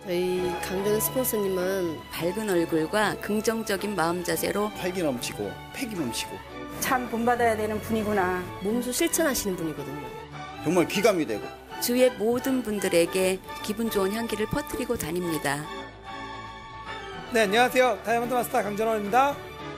저희 강정 스폰서님은 밝은 얼굴과 긍정적인 마음 자세로 활기 넘치고 패기 넘치고 참 본받아야 되는 분이구나. 몸소 실천하시는 분이거든요. 정말 귀감이 되고 주위의 모든 분들에게 기분 좋은 향기를 퍼뜨리고 다닙니다. 네, 안녕하세요. 다이아몬드 마스터 강전원입니다.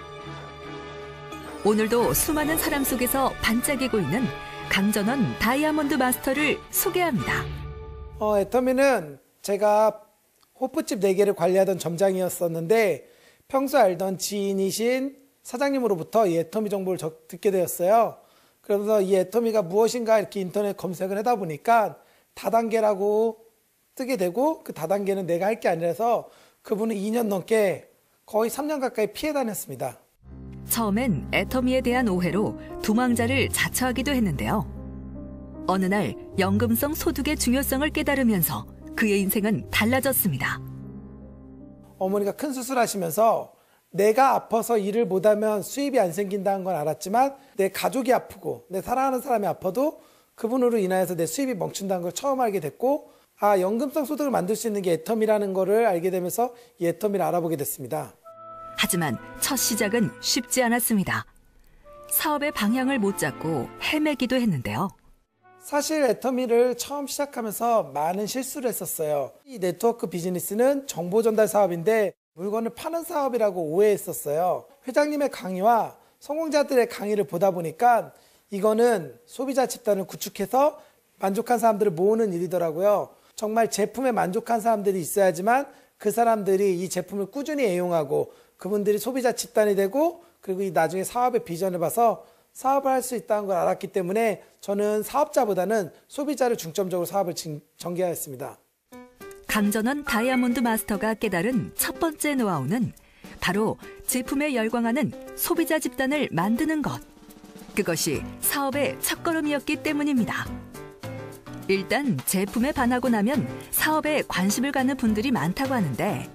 오늘도 수많은 사람 속에서 반짝이고 있는 강전원 다이아몬드 마스터를 소개합니다. 애터미는 제가 호프집 4개를 관리하던 점장이었었는데 평소 알던 지인이신 사장님으로부터 이 애터미 정보를 듣게 되었어요. 그러면서 이 애터미가 무엇인가 이렇게 인터넷 검색을 하다 보니까 다단계라고 뜨게 되고, 그 다단계는 내가 할 게 아니라서 그분은 2년 넘게 거의 3년 가까이 피해 다녔습니다. 처음엔 애터미에 대한 오해로 도망자를 자처하기도 했는데요. 어느 날 연금성 소득의 중요성을 깨달으면서 그의 인생은 달라졌습니다. 어머니가 큰 수술하시면서 내가 아파서 일을 못하면 수입이 안 생긴다는 건 알았지만 내 가족이 아프고 내 사랑하는 사람이 아파도 그분으로 인하여서 내 수입이 멈춘다는 걸 처음 알게 됐고, 연금성 소득을 만들 수 있는 게 애터미라는 거를 알게 되면서 이 애터미를 알아보게 됐습니다. 하지만 첫 시작은 쉽지 않았습니다. 사업의 방향을 못 잡고 헤매기도 했는데요. 사실 애터미를 처음 시작하면서 많은 실수를 했었어요. 이 네트워크 비즈니스는 정보 전달 사업인데 물건을 파는 사업이라고 오해했었어요. 회장님의 강의와 성공자들의 강의를 보다 보니까 이거는 소비자 집단을 구축해서 만족한 사람들을 모으는 일이더라고요. 정말 제품에 만족한 사람들이 있어야지만 그 사람들이 이 제품을 꾸준히 애용하고 그분들이 소비자 집단이 되고, 그리고 이 나중에 사업의 비전을 봐서 사업을 할 수 있다는 걸 알았기 때문에 저는 사업자보다는 소비자를 중점적으로 사업을 전개하였습니다. 강전원 다이아몬드 마스터가 깨달은 첫 번째 노하우는 바로 제품에 열광하는 소비자 집단을 만드는 것. 그것이 사업의 첫걸음이었기 때문입니다. 일단 제품에 반하고 나면 사업에 관심을 갖는 분들이 많다고 하는데,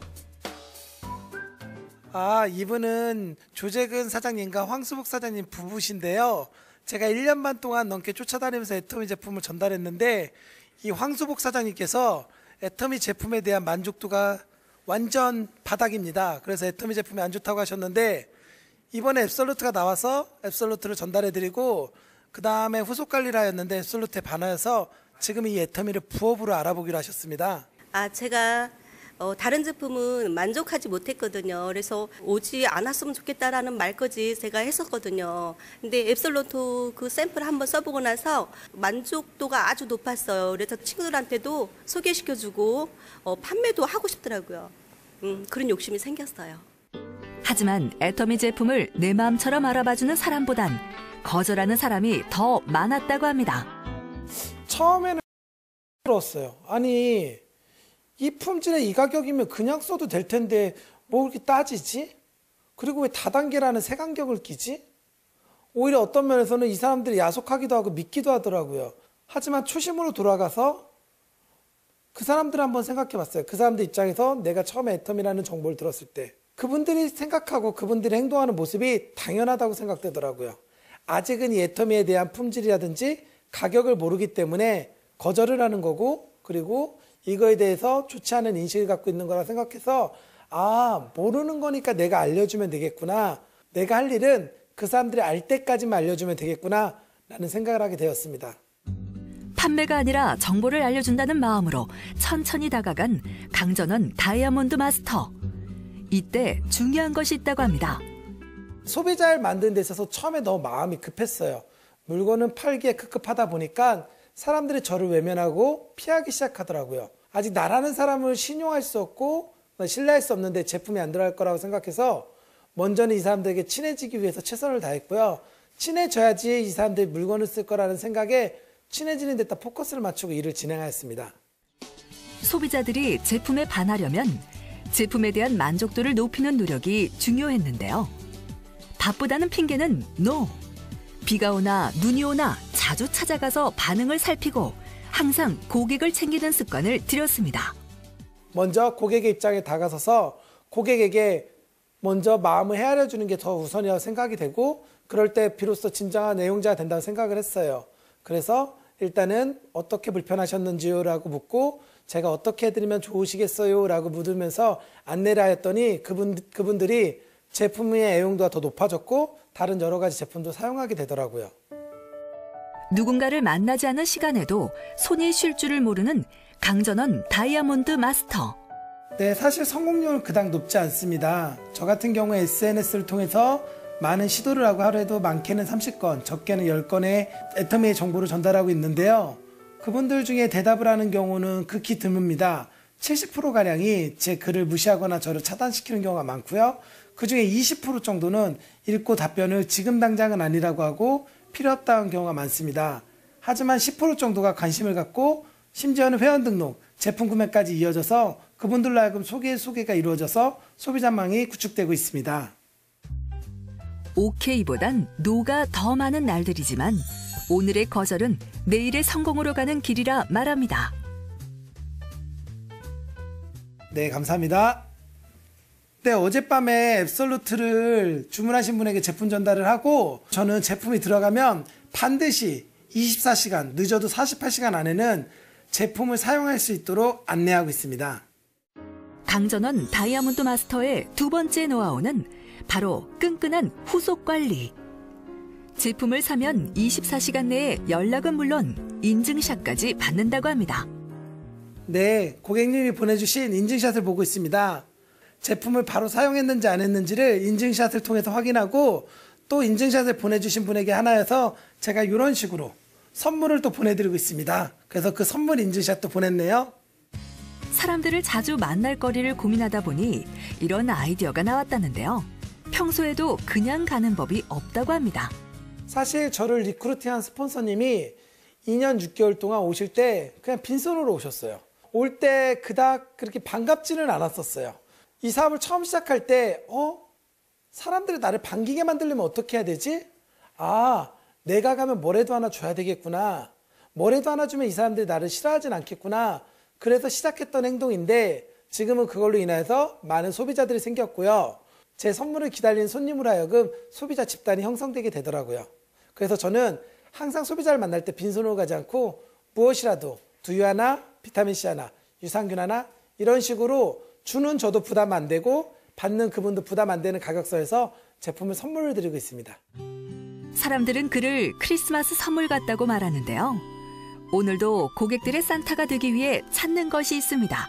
이분은 조재근 사장님과 황수복 사장님 부부신데요. 제가 1년 반 동안 넘게 쫓아다니면서 애터미 제품을 전달했는데 이 황수복 사장님께서 애터미 제품에 대한 만족도가 완전 바닥입니다. 그래서 애터미 제품이 안 좋다고 하셨는데 이번에 앱솔루트가 나와서 앱솔루트를 전달해드리고 그 다음에 후속 관리를 하였는데 앱솔루트에 반하여서 지금 이 애터미를 부업으로 알아보기로 하셨습니다. 제가 다른 제품은 만족하지 못했거든요. 그래서 오지 않았으면 좋겠다라는 말까지 제가 했었거든요. 근데 앱솔루트 그 샘플 한번 써보고 나서 만족도가 아주 높았어요. 그래서 친구들한테도 소개시켜주고 판매도 하고 싶더라고요. 그런 욕심이 생겼어요. 하지만 애터미 제품을 내 마음처럼 알아봐주는 사람보단 거절하는 사람이 더 많았다고 합니다. 처음에는 들었어요. 아니, 이 품질에 이 가격이면 그냥 써도 될 텐데 뭐 이렇게 따지지? 그리고 왜 다단계라는 색안경을 끼지? 오히려 어떤 면에서는 이 사람들이 야속하기도 하고 믿기도 하더라고요. 하지만 초심으로 돌아가서 그 사람들을 한번 생각해 봤어요. 그 사람들 입장에서 내가 처음에 애터미라는 정보를 들었을 때 그분들이 생각하고 그분들이 행동하는 모습이 당연하다고 생각되더라고요. 아직은 이 애터미에 대한 품질이라든지 가격을 모르기 때문에 거절을 하는 거고, 그리고 이거에 대해서 좋지 않은 인식을 갖고 있는 거라 생각해서 모르는 거니까 내가 알려주면 되겠구나. 내가 할 일은 그 사람들이 알 때까지만 알려주면 되겠구나 라는 생각을 하게 되었습니다. 판매가 아니라 정보를 알려준다는 마음으로 천천히 다가간 강전원 다이아몬드 마스터. 이때 중요한 것이 있다고 합니다. 소비자를 만드는 데 있어서 처음에 너무 마음이 급했어요. 물건은 팔기에 급급하다 보니까 사람들이 저를 외면하고 피하기 시작하더라고요. 아직 나라는 사람을 신용할 수 없고 신뢰할 수 없는데 제품이 안 들어갈 거라고 생각해서 먼저는 이 사람들에게 친해지기 위해서 최선을 다했고요. 친해져야지 이 사람들이 물건을 쓸 거라는 생각에 친해지는 데다 포커스를 맞추고 일을 진행하였습니다. 소비자들이 제품에 반하려면 제품에 대한 만족도를 높이는 노력이 중요했는데요. 바쁘다는 핑계는 NO! 비가 오나 눈이 오나 자주 찾아가서 반응을 살피고 항상 고객을 챙기는 습관을 들였습니다. 먼저 고객의 입장에 다가서서 고객에게 먼저 마음을 헤아려주는 게 더 우선이라고 생각이 되고, 그럴 때 비로소 진정한 애용자가 된다고 생각을 했어요. 그래서 일단은 어떻게 불편하셨는지요? 라고 묻고 제가 어떻게 해드리면 좋으시겠어요? 라고 묻으면서 안내를 하였더니 그분들이 제품의 애용도가 더 높아졌고 다른 여러 가지 제품도 사용하게 되더라고요. 누군가를 만나지 않은 시간에도 손이 쉴 줄을 모르는 강전원 다이아몬드 마스터. 네, 사실 성공률은 그닥 높지 않습니다. 저 같은 경우에 SNS를 통해서 많은 시도를 하고 하루에도 많게는 30건, 적게는 10건의 애터미의 정보를 전달하고 있는데요. 그분들 중에 대답을 하는 경우는 극히 드뭅니다. 70%가량이 제 글을 무시하거나 저를 차단시키는 경우가 많고요. 그중에 20% 정도는 읽고 답변을 지금 당장은 아니라고 하고 필요 없다는 경우가 많습니다. 하지만 10% 정도가 관심을 갖고 심지어는 회원 등록, 제품 구매까지 이어져서 그분들로 하여금 소개가 이루어져서 소비자망이 구축되고 있습니다. 오케이보단 노가 더 많은 날들이지만 오늘의 거절은 내일의 성공으로 가는 길이라 말합니다. 네, 감사합니다. 네, 어젯밤에 앱솔루트를 주문하신 분에게 제품 전달을 하고 저는 제품이 들어가면 반드시 24시간, 늦어도 48시간 안에는 제품을 사용할 수 있도록 안내하고 있습니다. 강전원 다이아몬드 마스터의 두 번째 노하우는 바로 끈끈한 후속 관리. 제품을 사면 24시간 내에 연락은 물론 인증샷까지 받는다고 합니다. 네, 고객님이 보내주신 인증샷을 보고 있습니다. 제품을 바로 사용했는지 안 했는지를 인증샷을 통해서 확인하고 또 인증샷을 보내주신 분에게 하나여서 제가 이런 식으로 선물을 또 보내드리고 있습니다. 그래서 그 선물 인증샷도 보냈네요. 사람들을 자주 만날 거리를 고민하다 보니 이런 아이디어가 나왔다는데요. 평소에도 그냥 가는 법이 없다고 합니다. 사실 저를 리크루팅한 스폰서님이 2년 6개월 동안 오실 때 그냥 빈손으로 오셨어요. 올 때 그닥 그렇게 반갑지는 않았었어요. 이 사업을 처음 시작할 때 사람들이 나를 반기게 만들려면 어떻게 해야 되지? 아, 내가 가면 뭐라도 하나 줘야 되겠구나. 뭐라도 하나 주면 이 사람들이 나를 싫어하진 않겠구나. 그래서 시작했던 행동인데 지금은 그걸로 인해서 많은 소비자들이 생겼고요. 제 선물을 기다리는 손님으로 하여금 소비자 집단이 형성되게 되더라고요. 그래서 저는 항상 소비자를 만날 때 빈손으로 가지 않고 무엇이라도 두유 하나, 비타민C 하나, 유산균 하나 이런 식으로 주는 저도 부담 안 되고 받는 그분도 부담 안 되는 가격선에서 제품을 선물을 드리고 있습니다. 사람들은 그를 크리스마스 선물 같다고 말하는데요. 오늘도 고객들의 산타가 되기 위해 찾는 것이 있습니다.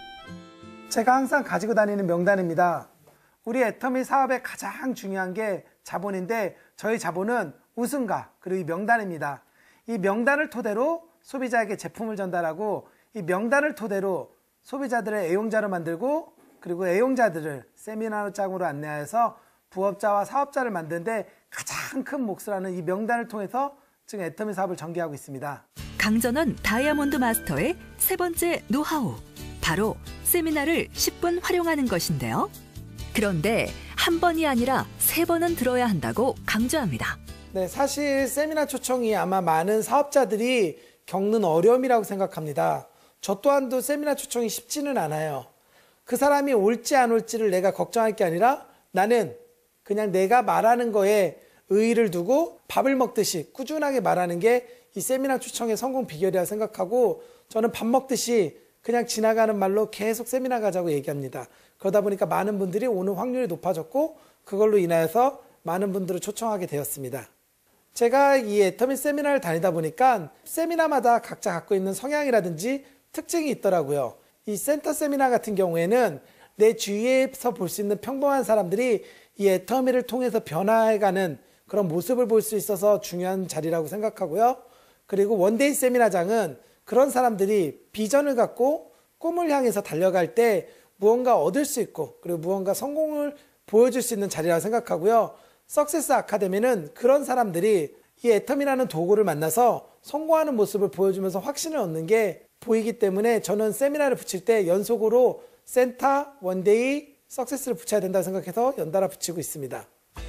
제가 항상 가지고 다니는 명단입니다. 우리 애터미 사업의 가장 중요한 게 자본인데 저희 자본은 우승가 그리고 이 명단입니다. 이 명단을 토대로 소비자에게 제품을 전달하고 이 명단을 토대로 소비자들의 애용자로 만들고 그리고 애용자들을 세미나장으로 안내하여서 부업자와 사업자를 만드는데 가장 큰 몫을 하는 이 명단을 통해서 지금 애터미 사업을 전개하고 있습니다. 강전원 다이아몬드 마스터의 세 번째 노하우, 바로 세미나를 10분 활용하는 것인데요. 그런데 한 번이 아니라 3번은 들어야 한다고 강조합니다. 네, 사실 세미나 초청이 아마 많은 사업자들이 겪는 어려움이라고 생각합니다. 저 또한도 세미나 초청이 쉽지는 않아요. 그 사람이 올지 안 올지를 내가 걱정할 게 아니라 나는 그냥 내가 말하는 거에 의의를 두고 밥을 먹듯이 꾸준하게 말하는 게 이 세미나 초청의 성공 비결이라고 생각하고 저는 밥 먹듯이 그냥 지나가는 말로 계속 세미나 가자고 얘기합니다. 그러다 보니까 많은 분들이 오는 확률이 높아졌고 그걸로 인하여서 많은 분들을 초청하게 되었습니다. 제가 이 애터미 세미나를 다니다 보니까 세미나마다 각자 갖고 있는 성향이라든지 특징이 있더라고요. 이 센터 세미나 같은 경우에는 내 주위에서 볼 수 있는 평범한 사람들이 이 애터미를 통해서 변화해가는 그런 모습을 볼 수 있어서 중요한 자리라고 생각하고요. 그리고 원데이 세미나장은 그런 사람들이 비전을 갖고 꿈을 향해서 달려갈 때 무언가 얻을 수 있고 그리고 무언가 성공을 보여줄 수 있는 자리라고 생각하고요. 석세스 아카데미는 그런 사람들이 이 애터미라는 도구를 만나서 성공하는 모습을 보여주면서 확신을 얻는 게 보이기 때문에 저는 세미나를 붙일 때 연속으로 센터, 원데이, 석세스를 붙여야 된다고 생각해서 연달아 붙이고 있습니다.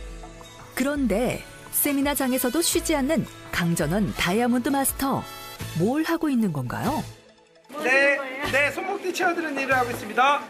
그런데 세미나장에서도 쉬지 않는 강전원 다이아몬드 마스터. 뭘 하고 있는 건가요? 네, 손목뒤 채워드리는 일을 하고 있습니다.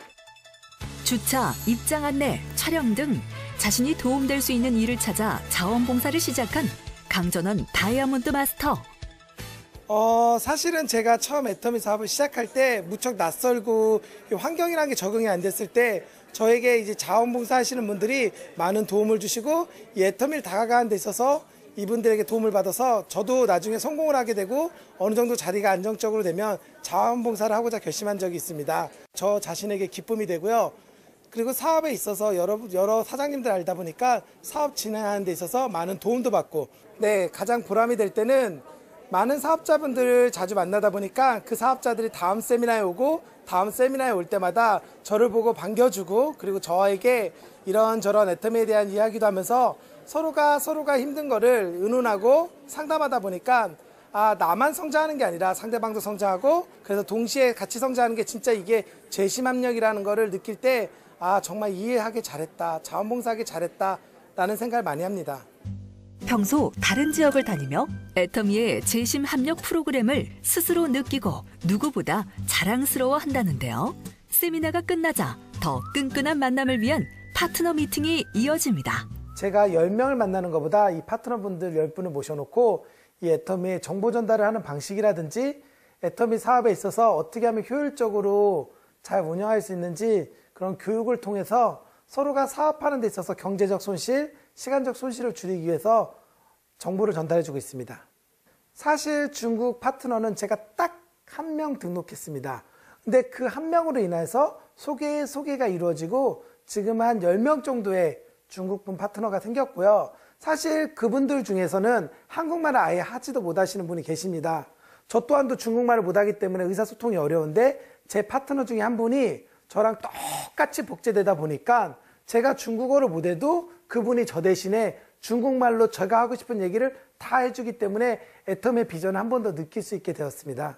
주차, 입장 안내, 촬영 등 자신이 도움될 수 있는 일을 찾아 자원봉사를 시작한 강전원 다이아몬드 마스터. 사실은 제가 처음 애터미 사업을 시작할 때 무척 낯설고 환경이라는 게 적응이 안 됐을 때 저에게 이제 자원봉사 하시는 분들이 많은 도움을 주시고 이 애터미를 다가가는 데 있어서 이분들에게 도움을 받아서 저도 나중에 성공을 하게 되고 어느 정도 자리가 안정적으로 되면 자원봉사를 하고자 결심한 적이 있습니다. 저 자신에게 기쁨이 되고요. 그리고 사업에 있어서 여러 사장님들 알다 보니까 사업 진행하는 데 있어서 많은 도움도 받고 네, 가장 보람이 될 때는 많은 사업자분들을 자주 만나다 보니까 그 사업자들이 다음 세미나에 오고 다음 세미나에 올 때마다 저를 보고 반겨주고 그리고 저에게 이런저런 애터미에 대한 이야기도 하면서 서로가 힘든 거를 의논하고 상담하다 보니까 나만 성장하는 게 아니라 상대방도 성장하고 그래서 동시에 같이 성장하는 게 진짜 이게 재심합력이라는 거를 느낄 때 정말 이해하기 잘했다, 자원봉사하기 잘했다 라는 생각을 많이 합니다. 평소 다른 지역을 다니며 애터미의 재심 합력 프로그램을 스스로 느끼고 누구보다 자랑스러워 한다는데요. 세미나가 끝나자 더 끈끈한 만남을 위한 파트너 미팅이 이어집니다. 제가 10명을 만나는 것보다 이 파트너분들 10분을 모셔놓고 이 애터미의 정보 전달을 하는 방식이라든지 애터미 사업에 있어서 어떻게 하면 효율적으로 잘 운영할 수 있는지 그런 교육을 통해서 서로가 사업하는 데 있어서 경제적 손실, 시간적 손실을 줄이기 위해서 정보를 전달해주고 있습니다. 사실 중국 파트너는 제가 딱 1명 등록했습니다. 근데 그 1명으로 인해서 소개가 이루어지고 지금 한 10명 정도의 중국분 파트너가 생겼고요. 사실 그분들 중에서는 한국말을 아예 하지도 못하시는 분이 계십니다. 저 또한도 중국말을 못하기 때문에 의사소통이 어려운데 제 파트너 중에 한 분이 저랑 똑같이 복제되다 보니까 제가 중국어를 못해도 그분이 저 대신에 중국말로 제가 하고 싶은 얘기를 다 해주기 때문에 애터미의 비전을 한 번 더 느낄 수 있게 되었습니다.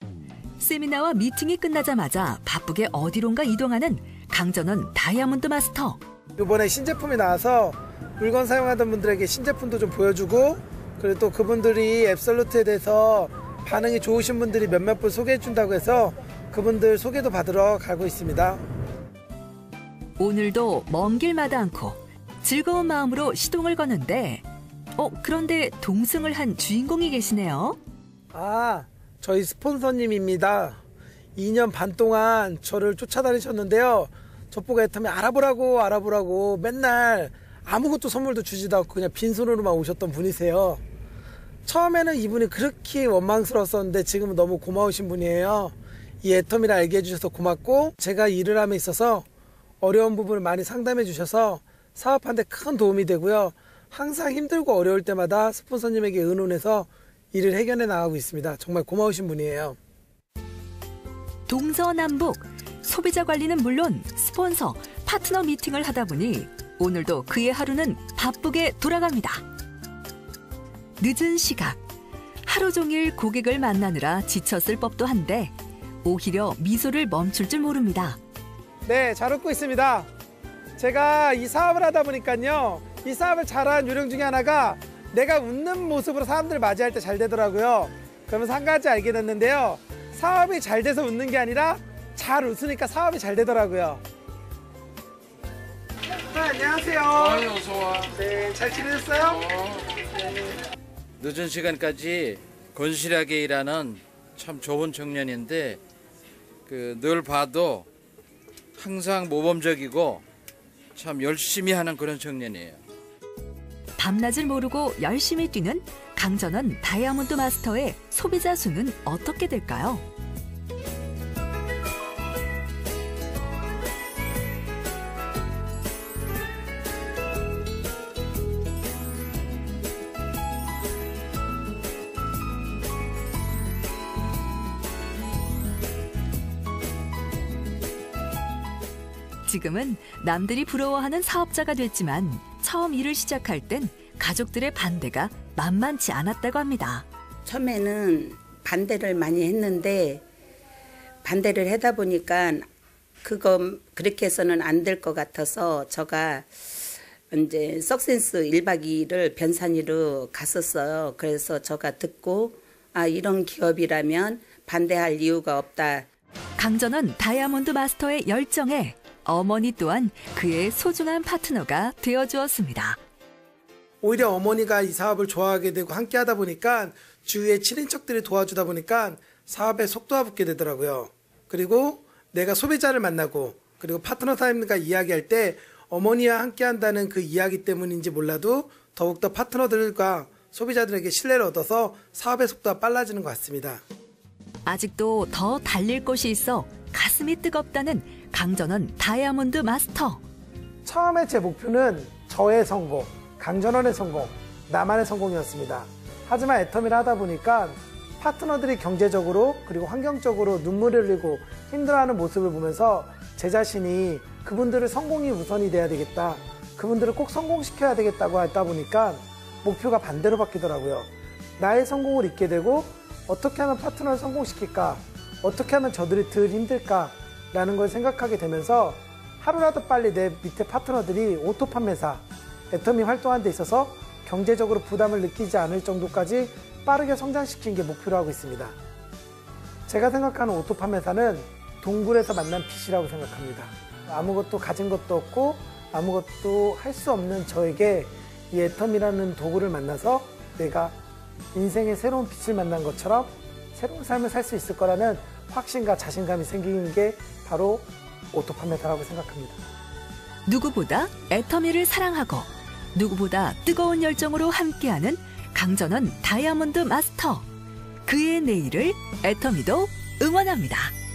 세미나와 미팅이 끝나자마자 바쁘게 어디론가 이동하는 강전원 다이아몬드 마스터. 이번에 신제품이 나와서 물건 사용하던 분들에게 신제품도 좀 보여주고 그리고 또 그분들이 앱솔루트에 대해서 반응이 좋으신 분들이 몇몇 분 소개해 준다고 해서 그분들 소개도 받으러 가고 있습니다. 오늘도 먼 길마다 않고 즐거운 마음으로 시동을 거는데 그런데 동승을 한 주인공이 계시네요. 저희 스폰서님입니다. 2년 반 동안 저를 쫓아다니셨는데요. 저보고 애터미 알아보라고 맨날 아무것도 선물도 주지도 않고 그냥 빈손으로만 오셨던 분이세요. 처음에는 이분이 그렇게 원망스러웠었는데 지금은 너무 고마우신 분이에요. 이 애터미를 알게 해주셔서 고맙고 제가 일을 함에 있어서 어려운 부분을 많이 상담해 주셔서 사업하는 데 큰 도움이 되고요. 항상 힘들고 어려울 때마다 스폰서님에게 의논해서 일을 해결해 나가고 있습니다. 정말 고마우신 분이에요. 동서남북 소비자 관리는 물론 스폰서, 파트너 미팅을 하다 보니 오늘도 그의 하루는 바쁘게 돌아갑니다. 늦은 시각, 하루 종일 고객을 만나느라 지쳤을 법도 한데 오히려 미소를 멈출 줄 모릅니다. 네, 잘 웃고 있습니다. 제가 이 사업을 하다 보니까요. 이 사업을 잘하는 요령 중에 하나가 내가 웃는 모습으로 사람들을 맞이할 때 잘 되더라고요. 그러면서 한 가지 알게 됐는데요. 사업이 잘 돼서 웃는 게 아니라 잘 웃으니까 사업이 잘 되더라고요. 네, 안녕하세요. 어서 와. 네, 잘 지내셨어요? 늦은 시간까지 건실하게 일하는 참 좋은 청년인데 늘 봐도 항상 모범적이고 참 열심히 하는 그런 청년이에요. 밤낮을 모르고 열심히 뛰는 강전원 다이아몬드 마스터의 소비자 수는 어떻게 될까요? 지금은 남들이 부러워하는 사업자가 됐지만 처음 일을 시작할 땐 가족들의 반대가 만만치 않았다고 합니다. 처음에는 반대를 많이 했는데 반대를 하다 보니까 그렇게 해서는 안 될 것 같아서 제가 이제 석센스 1박 2일을 변산이로 갔었어요. 그래서 제가 듣고 이런 기업이라면 반대할 이유가 없다. 강전원 다이아몬드 마스터의 열정에 어머니 또한 그의 소중한 파트너가 되어주었습니다. 오히려 어머니가 이 사업을 좋아하게 되고 함께 하다 보니까 주위의 친인척들이 도와주다 보니까 사업에 속도가 붙게 되더라고요. 그리고 내가 소비자를 만나고 그리고 파트너 사장님과 이야기할 때 어머니와 함께 한다는 그 이야기 때문인지 몰라도 더욱더 파트너들과 소비자들에게 신뢰를 얻어서 사업의 속도가 빨라지는 것 같습니다. 아직도 더 달릴 곳이 있어 가슴이 뜨겁다는 강전원 다이아몬드 마스터. 처음에 제 목표는 저의 성공, 강전원의 성공, 나만의 성공이었습니다. 하지만 애터미를 하다 보니까 파트너들이 경제적으로 그리고 환경적으로 눈물을 흘리고 힘들어하는 모습을 보면서 제 자신이 그분들의 성공이 우선이 돼야 되겠다. 그분들을 꼭 성공시켜야 되겠다고 하다 보니까 목표가 반대로 바뀌더라고요. 나의 성공을 잊게 되고 어떻게 하면 파트너를 성공시킬까? 어떻게 하면 저들이 덜 힘들까? 라는 걸 생각하게 되면서 하루라도 빨리 내 밑에 파트너들이 오토 판매사, 애터미 활동하는 데 있어서 경제적으로 부담을 느끼지 않을 정도까지 빠르게 성장시키는 게 목표로 하고 있습니다. 제가 생각하는 오토 판매사는 동굴에서 만난 빛이라고 생각합니다. 아무것도 가진 것도 없고 아무것도 할 수 없는 저에게 이 애터미라는 도구를 만나서 내가 인생의 새로운 빛을 만난 것처럼 새로운 삶을 살 수 있을 거라는 확신과 자신감이 생기는 게 바로 오토 판매사라고 생각합니다. 누구보다 애터미를 사랑하고 누구보다 뜨거운 열정으로 함께하는 강전원 다이아몬드 마스터. 그의 내일을 애터미도 응원합니다.